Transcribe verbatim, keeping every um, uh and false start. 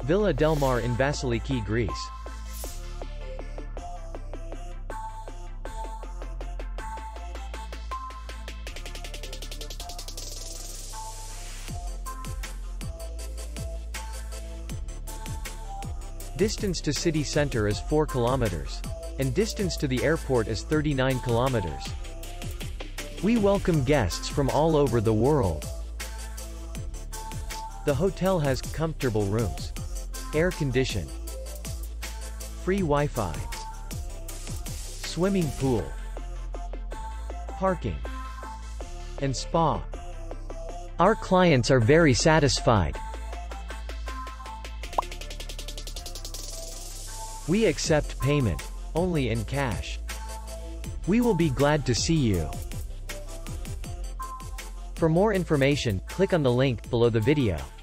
Villa del Mar in Vasiliki, Greece. Distance to city center is four kilometers. And distance to the airport is thirty-nine kilometers. We welcome guests from all over the world. The hotel has comfortable rooms, air condition, free Wi-Fi, swimming pool, parking, and spa. Our clients are very satisfied. We accept payment only in cash. We will be glad to see you. For more information, click on the link below the video.